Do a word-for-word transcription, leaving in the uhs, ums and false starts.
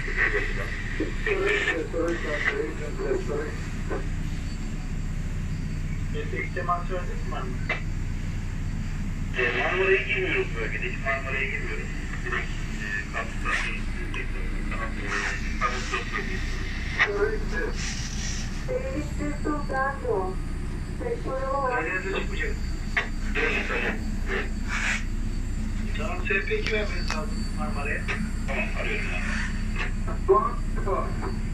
İhtimal söyledik mi? Marmara'ya girmiyoruz bölgede. Hiç Marmara'ya girmiyoruz. Direkt kapıda. Serviço soldado. Seçiyorum. Kaydınıza çıkmayacak. Tamam, S P iki vermeniz lazım Marmara'ya. Tamam, arıyorum yani. Bak, bak.